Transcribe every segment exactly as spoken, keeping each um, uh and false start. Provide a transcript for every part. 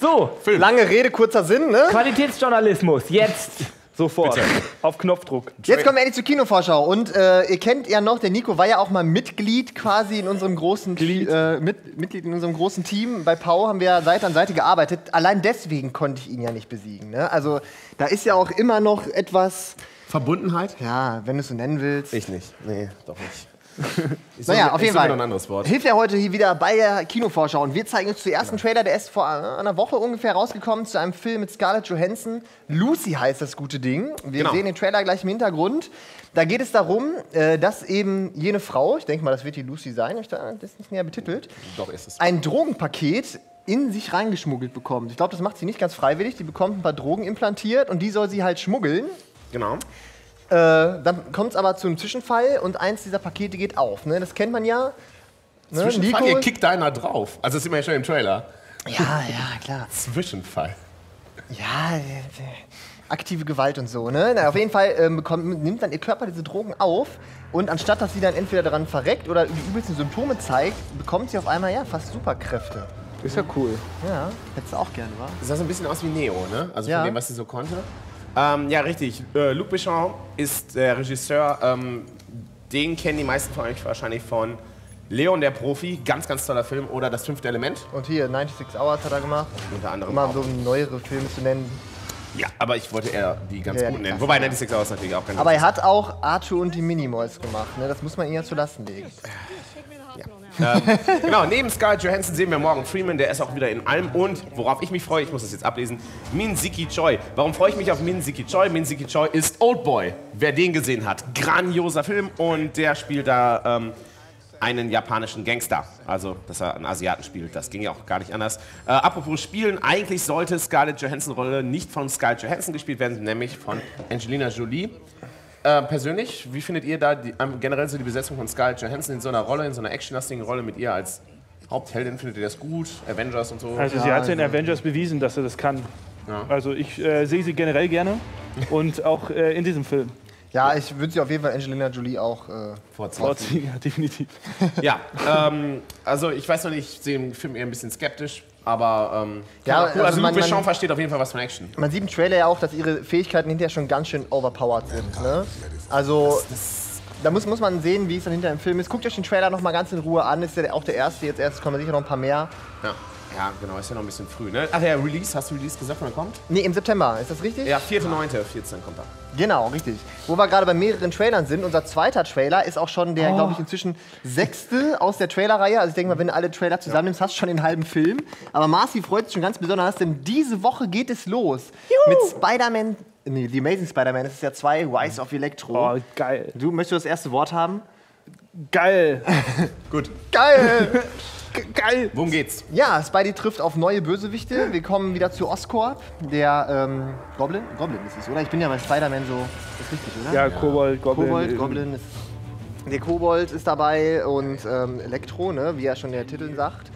So, Film. Lange Rede, kurzer Sinn, ne? Qualitätsjournalismus, jetzt. Sofort. Bitte. Auf Knopfdruck. Jetzt kommen wir endlich zur Kinovorschau. Und äh, ihr kennt ja noch, der Nico war ja auch mal Mitglied quasi in unserem großen Glied. äh, mit, Mitglied in unserem großen Team. Bei Pau haben wir ja Seite an Seite gearbeitet. Allein deswegen konnte ich ihn ja nicht besiegen. Ne? Also da ist ja auch immer noch etwas. Verbundenheit? Ja, wenn du es so nennen willst. Ich nicht. Nee, doch nicht. Ich Naja, suche- auf ich jeden suche Fall. noch ein anderes Wort. Hilft ja heute hier wieder bei der Kinovorschau. Und wir zeigen uns zuerst einen Trailer, der ist vor einer Woche ungefähr rausgekommen, zu einem Film mit Scarlett Johansson. Lucy heißt das gute Ding. Wir Genau. sehen den Trailer gleich im Hintergrund. Da geht es darum, äh, dass eben jene Frau, ich denke mal, das wird die Lucy sein, ich da, das ist nicht näher betitelt, Doch, ist es. ein Drogenpaket in sich reingeschmuggelt bekommt. Ich glaube, das macht sie nicht ganz freiwillig. Die bekommt ein paar Drogen implantiert und die soll sie halt schmuggeln. Genau. Äh, dann kommt es aber zu einem Zwischenfall und eins dieser Pakete geht auf. Ne? Das kennt man ja. Ne? Zwischenfall, Nico- ihr kickt da einer drauf. Also das sieht man ja schon im Trailer. Ja, ja, klar. Zwischenfall. Ja, äh, aktive Gewalt und so, ne? Na, auf jeden Fall ähm, bekommt, nimmt dann ihr Körper diese Drogen auf und anstatt, dass sie dann entweder daran verreckt oder die übelsten Symptome zeigt, bekommt sie auf einmal, ja, fast Superkräfte. Ist ja cool. Ja, hättest du auch gerne, wa? Das sah so ein bisschen aus wie Neo, ne? Also Ja. von dem, was sie so konnte. Ähm, ja, richtig. Äh, Luc Besson ist der Regisseur. Ähm, den kennen die meisten von euch wahrscheinlich von Leon der Profi. Ganz, ganz toller Film. Oder Das fünfte Element. Und hier, neunundsechzig Hours hat er gemacht. Unter anderem Um mal auch. so neuere Filme zu nennen. Ja, aber ich wollte eher die ganz Ja, guten die nennen. Klassiker. Wobei neunundsechzig Hours natürlich auch ganz Aber er hat auch Arthur und die Minimoys gemacht, ne? Das muss man ihm ja zu Lasten legen. Genau, neben Scarlett Johansson sehen wir Morgan Freeman, der ist auch wieder in allem. Und worauf ich mich freue, ich muss das jetzt ablesen, Min Siki Choi. Warum freue ich mich auf Min Siki Choi? Min Siki Choi ist Oldboy. Wer den gesehen hat, grandioser Film. Und der spielt da ähm, einen japanischen Gangster. Also, dass er einen Asiaten spielt, das ging ja auch gar nicht anders. Äh, apropos Spielen, eigentlich sollte Scarlett Johansson-Rolle nicht von Scarlett Johansson gespielt werden, nämlich von Angelina Jolie. Äh, persönlich, wie findet ihr da die, ähm, generell so die Besetzung von Scarlett Johansson in so einer Rolle, in so einer actionlastigen Rolle mit ihr als Hauptheldin? Findet ihr das gut? Avengers und so? Also sie hat in Avengers bewiesen, dass sie das kann. Ja. Also ich äh, sehe sie generell gerne und auch äh, in diesem Film. Ja, ich würde sie auf jeden Fall Angelina Jolie auch. Äh, Vorziehen. Vorziehen, ja, definitiv. Ja, ähm, also ich weiß noch nicht, ich sehe den Film eher ein bisschen skeptisch, aber ähm, Ja, cool. also Also, man- Luc Besson man- versteht auf jeden Fall was von Action. man sieht im Trailer ja auch, dass ihre Fähigkeiten hinterher schon ganz schön overpowered sind. Ne? Also, da muss, muss man sehen, wie es dann hinter im Film ist. Guckt euch den Trailer noch mal ganz in Ruhe an. Ist ja auch der erste. Jetzt erst kommen sicher noch ein paar mehr. Ja. Ja, genau, ist ja noch ein bisschen früh, ne? Ach ja, Release, hast du Release gesagt, wann er kommt? Nee, im September. Ist das richtig? Ja, vierter neunter vierzehn kommt er. Genau, richtig. Wo wir gerade bei mehreren Trailern sind, unser zweiter Trailer ist auch schon der, glaube ich, inzwischen sechste aus der Trailerreihe. Also ich denke mal, wenn du alle Trailer zusammennimmst, hast du schon den halben Film. Aber Marci freut sich schon ganz besonders, denn diese Woche geht es los mit Spider-Man, nee, The Amazing Spider-Man, das ist ja zwei, Rise of Electro. Oh, geil. Du, möchtest du das erste Wort haben? Geil. Gut. Geil! Geil. Worum geht's? Ja, Spidey trifft auf neue Bösewichte. Wir kommen wieder zu Oscorp, der ähm, Goblin. Goblin ist es, oder? Ich bin ja bei Spider-Man so. Ist richtig, oder? Ja, Kobold, Goblin. Kobold, Goblin ist. Der Kobold ist dabei und ähm, Elektro, ne, wie ja schon der Titel sagt.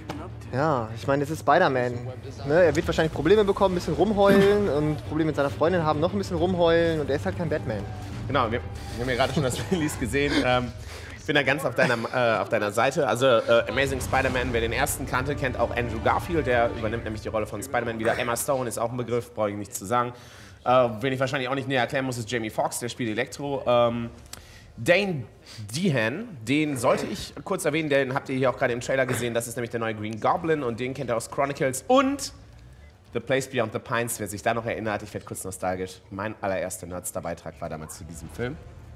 Ja, ich meine, es ist Spider-Man. Ne? Er wird wahrscheinlich Probleme bekommen, ein bisschen rumheulen und Probleme mit seiner Freundin haben, noch ein bisschen rumheulen und er ist halt kein Batman. Genau, wir, wir haben ja gerade schon das Release gesehen. Ähm, ich bin da ganz auf deiner, äh, auf deiner Seite. Also äh, Amazing Spider-Man, wer den ersten kannte, kennt auch Andrew Garfield. Der übernimmt nämlich die Rolle von Spider-Man wieder. Emma Stone ist auch ein Begriff, brauche ich nichts zu sagen. Äh, wen ich wahrscheinlich auch nicht näher erklären muss, ist Jamie Foxx, der spielt Elektro. Ähm, Dane Dehan, den sollte ich kurz erwähnen, den habt ihr hier auch gerade im Trailer gesehen. Das ist nämlich der neue Green Goblin und den kennt ihr aus Chronicles und The Place Beyond the Pines. Wer sich da noch erinnert, ich werde kurz nostalgisch. Mein allererster Nerdstar-Beitrag war damals zu diesem Film.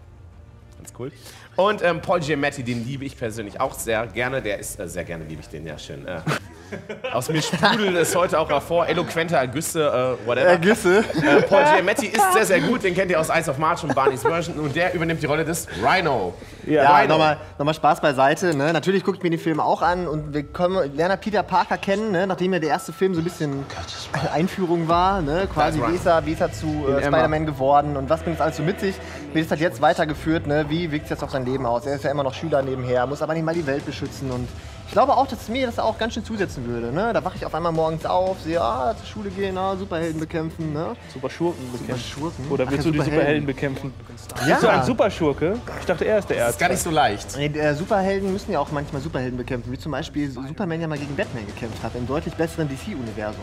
Ganz cool. Und ähm, Paul Giamatti, den liebe ich persönlich auch sehr gerne. Der ist, äh, sehr gerne liebe ich den, ja schön. Äh, aus mir sprudelt es heute auch hervor. Eloquenter Ergüsse, äh, whatever. Ergüsse. Äh, Paul Giamatti ist sehr, sehr gut. Den kennt ihr aus Ice of March und Barney's Version. Und der übernimmt die Rolle des Rhino. Ja, Rhino. nochmal noch mal Spaß beiseite. Ne? Natürlich gucke ich mir den Film auch an und wir können, lernen Peter Parker kennen, ne? Nachdem ja der erste Film so ein bisschen eine Einführung war. Ne? Quasi, That's right. wie ist er, wie ist er zu äh, Spider-Man geworden und was bringt das alles so mit sich? Wie ist das jetzt weitergeführt? Ne? Wie wirkt sich das auf sein Leben aus? Er ist ja immer noch Schüler nebenher, muss aber nicht mal die Welt beschützen und Ich glaube auch, dass mir das auch ganz schön zusetzen würde. Ne? Da wache ich auf einmal morgens auf, sehe, ah, zur Schule gehen, ah, Superhelden bekämpfen. Ne? Super Schurken bekämpfen. Super Schurken? Oder willst Ach, du die Superhelden. Superhelden bekämpfen? Ja. Bist du ein Superschurke? Ich dachte, er ist der Das ist Erste. gar nicht so leicht. Nee, äh, Superhelden müssen ja auch manchmal Superhelden bekämpfen, wie zum Beispiel Superman ja mal gegen Batman gekämpft hat, im deutlich besseren D C-Universum.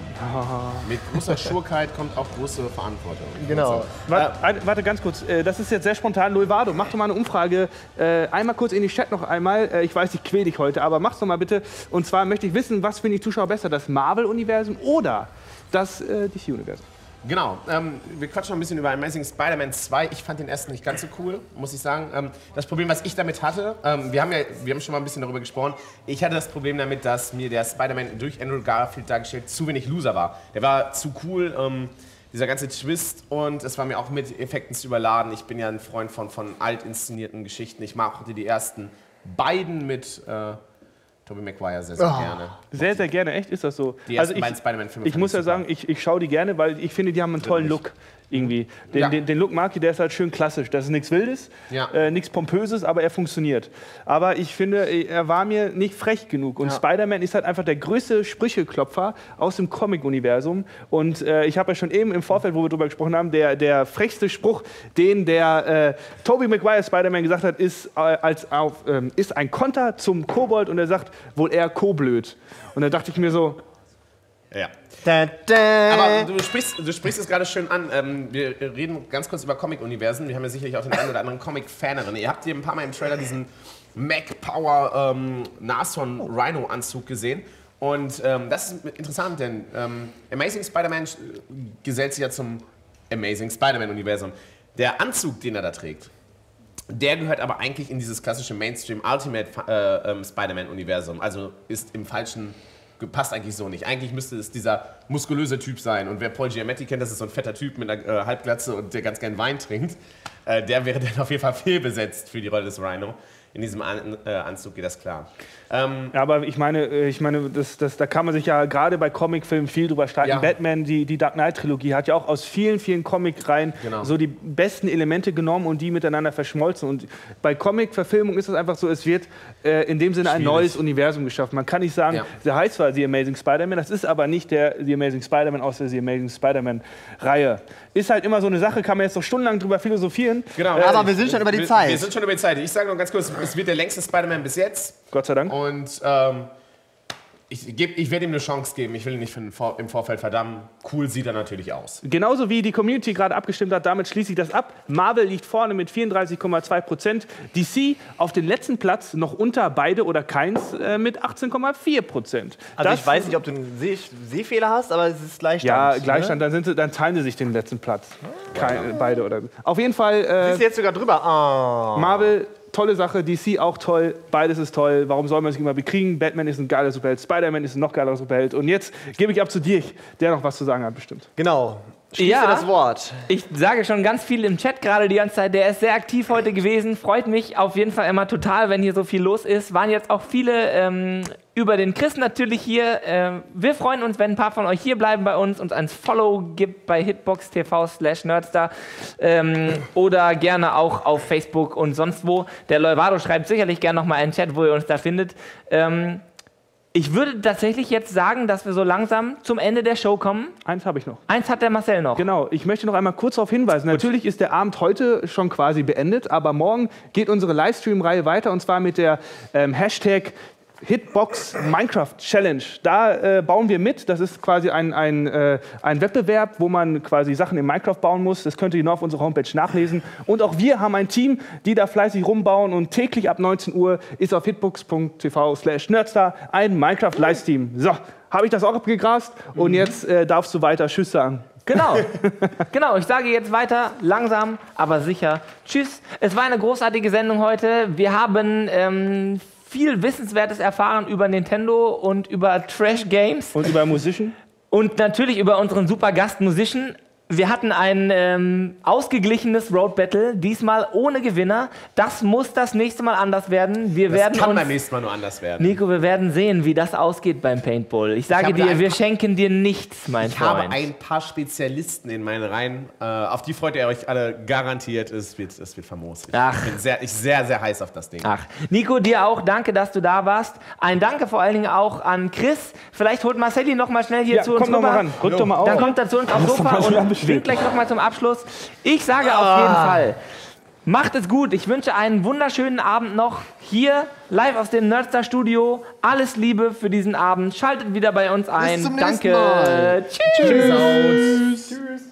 Mit großer Schurkeit kommt auch große Verantwortung. Genau. Warte, ein- warte ganz kurz, äh, das ist jetzt sehr spontan. Loivado, mach doch mal eine Umfrage. Äh, einmal kurz in die Chat noch einmal. Äh, ich weiß, ich quäl dich heute, aber mach's doch mal bitte. Und zwar möchte ich wissen, was finden die Zuschauer besser, das Marvel-Universum oder das äh, D C-Universum? Genau, ähm, wir quatschen noch ein bisschen über Amazing Spider-Man zwei. Ich fand den ersten nicht ganz so cool, muss ich sagen. Ähm, das Problem, was ich damit hatte, ähm, wir haben ja wir haben schon mal ein bisschen darüber gesprochen, ich hatte das Problem damit, dass mir der Spider-Man durch Andrew Garfield dargestellt zu wenig Loser war. Der war zu cool, ähm, dieser ganze Twist, und es war mir auch mit Effekten zu überladen. Ich bin ja ein Freund von, von alt inszenierten Geschichten. Ich mochte die ersten beiden mit äh, Tobey Maguire sehr, sehr Oh. gerne. Sehr, sehr gerne, echt ist das so. Die Also ersten ich, beiden Spider-Man-Filme ich fand muss ich ja super. sagen, ich, ich schaue die gerne, weil ich finde, die haben einen tollen Look. Irgendwie. Den, Ja. den, den Look mag ich, der ist halt schön klassisch. Das ist nichts Wildes, Ja. äh, nichts Pompöses, aber er funktioniert. Aber ich finde, er war mir nicht frech genug. Und Ja. Spider-Man ist halt einfach der größte Sprücheklopfer aus dem Comic-Universum. Und äh, ich habe ja schon eben im Vorfeld, wo wir drüber gesprochen haben, der, der frechste Spruch, den der äh, Tobey Maguire Spider-Man gesagt hat, ist, äh, als auf, ähm, ist ein Konter zum Kobold, und er sagt, wohl eher Koblöd. Und da dachte ich mir so, Ja. Da, da. Aber du sprichst, du sprichst es gerade schön an. Ähm, wir reden ganz kurz über Comic-Universen. Wir haben ja sicherlich auch den einen oder anderen Comic-Fanerin. Ihr habt hier ein paar Mal im Trailer diesen Mac-Power ähm, Nashorn-Rhino-Anzug gesehen. Und ähm, das ist interessant, denn ähm, Amazing Spider-Man gesellt sich ja zum Amazing Spider-Man-Universum. Der Anzug, den er da trägt, der gehört aber eigentlich in dieses klassische Mainstream Ultimate äh, ähm, Spider-Man-Universum. Also ist im falschen... passt eigentlich so nicht. Eigentlich müsste es dieser muskulöse Typ sein. Und wer Paul Giamatti kennt, das ist so ein fetter Typ mit einer äh, Halbglatze und der ganz gern Wein trinkt. Äh, der wäre dann auf jeden Fall fehlbesetzt für die Rolle des Rhino. In diesem An äh, Anzug geht das klar. Ähm, ja, aber ich meine, äh, ich meine das, das, da kann man sich ja gerade bei Comicfilmen viel drüber streiten. Ja. Batman, die, die Dark Knight-Trilogie, hat ja auch aus vielen, vielen Comic-Reihen Genau. so die besten Elemente genommen und die miteinander verschmolzen. Und bei Comic-Verfilmung ist es einfach so, es wird äh, in dem Sinne ein Schwierig. neues Universum geschaffen. Man kann nicht sagen, Ja. der heißt zwar The Amazing Spider-Man, das ist aber nicht der The Amazing Spider-Man aus der The Amazing Spider-Man-Reihe. Ist halt immer so eine Sache, kann man jetzt noch stundenlang drüber philosophieren. genau. Aber wir sind schon über die wir, Zeit. Wir sind schon über die Zeit. Ich sage noch ganz kurz, es wird der längste Spider-Man bis jetzt. Gott sei Dank. Und ähm, ich, geb, ich werde ihm eine Chance geben. Ich will ihn nicht für den Vor im Vorfeld verdammen. Cool sieht er natürlich aus. Genauso wie die Community gerade abgestimmt hat, damit schließe ich das ab. Marvel liegt vorne mit vierunddreißig Komma zwei Prozent. D C auf den letzten Platz noch unter beide oder keins äh, mit achtzehn Komma vier Prozent. Also ich weiß nicht, ob du einen Seh Sehfehler hast, aber es ist Gleichstand. Ja, Gleichstand, Ne? dann, sind sie, dann teilen sie sich den letzten Platz. Kein, beide oder. Auf jeden Fall. Äh, Bist du jetzt sogar drüber? Oh. Marvel, tolle Sache, D C auch toll, beides ist toll. Warum soll man sich immer bekriegen? Batman ist ein geiler Superheld, Spider-Man ist ein noch geiler Superheld. Und jetzt gebe ich ab zu dir, der noch was zu sagen hat, bestimmt. Genau. Schließe Ja. das Wort. Ich sage schon ganz viel im Chat gerade die ganze Zeit. Der ist sehr aktiv heute gewesen. Freut mich auf jeden Fall immer total, wenn hier so viel los ist. Waren jetzt auch viele ähm, über den Chris natürlich hier. Ähm, wir freuen uns, wenn ein paar von euch hier bleiben bei uns, uns ein Follow gibt bei hitbox punkt t v slash nerdstar ähm, oder gerne auch auf Facebook und sonst wo. Der Loivado schreibt sicherlich gerne nochmal einen Chat, wo ihr uns da findet. Ähm, Ich würde tatsächlich jetzt sagen, dass wir so langsam zum Ende der Show kommen. Eins habe ich noch. Eins hat der Marcel noch. Genau, ich möchte noch einmal kurz darauf hinweisen. Natürlich ist der Abend heute schon quasi beendet, aber morgen geht unsere Livestream-Reihe weiter, und zwar mit der ähm, Hashtag Hitbox Minecraft Challenge. Da äh, bauen wir mit. Das ist quasi ein, ein, äh, ein Wettbewerb, wo man quasi Sachen in Minecraft bauen muss. Das könnt ihr noch auf unserer Homepage nachlesen. Und auch wir haben ein Team, die da fleißig rumbauen, und täglich ab neunzehn Uhr ist auf hitbox punkt t v slash nerdstar ein Minecraft-Livestream. So, habe ich das auch abgegrast, und jetzt äh, darfst du weiter Tschüss sagen. Genau. Genau, ich sage jetzt weiter, langsam, aber sicher. Tschüss. Es war eine großartige Sendung heute. Wir haben ähm, viel Wissenswertes erfahren über Nintendo und über Trash Games Und über Musician? und natürlich über unseren super Gast Musician. Wir hatten ein ähm, ausgeglichenes Road Battle, diesmal ohne Gewinner. Das muss das nächste Mal anders werden. Wir Das werden kann uns, beim nächsten Mal nur anders werden. Nico, wir werden sehen, wie das ausgeht beim Paintball. Ich sage Ich habe da dir, ein wir paar- schenken dir nichts, mein Ich Freund. habe ein paar Spezialisten in meinen Reihen. Äh, auf die freut ihr euch alle garantiert. Es wird, es wird famos. Ich Ach. bin sehr, ich sehr, sehr heiß auf das Ding. Ach, Nico, dir auch. Danke, dass du da warst. Ein Danke vor allen Dingen auch an Chris. Vielleicht holt Marcelli noch mal schnell hier Ja, zu uns komm doch mal rüber. ran. Rück doch mal auf. Dann kommt er zu uns aufs Muss doch Sofa mal wieder und bestehen. winkt gleich noch mal zum Abschluss. Ich sage auf jeden Fall, macht es gut. Ich wünsche einen wunderschönen Abend noch hier live aus dem Nerdstar Studio. Alles Liebe für diesen Abend. Schaltet wieder bei uns ein. zum nächsten Danke. Mal. Tschüss. Tschüss.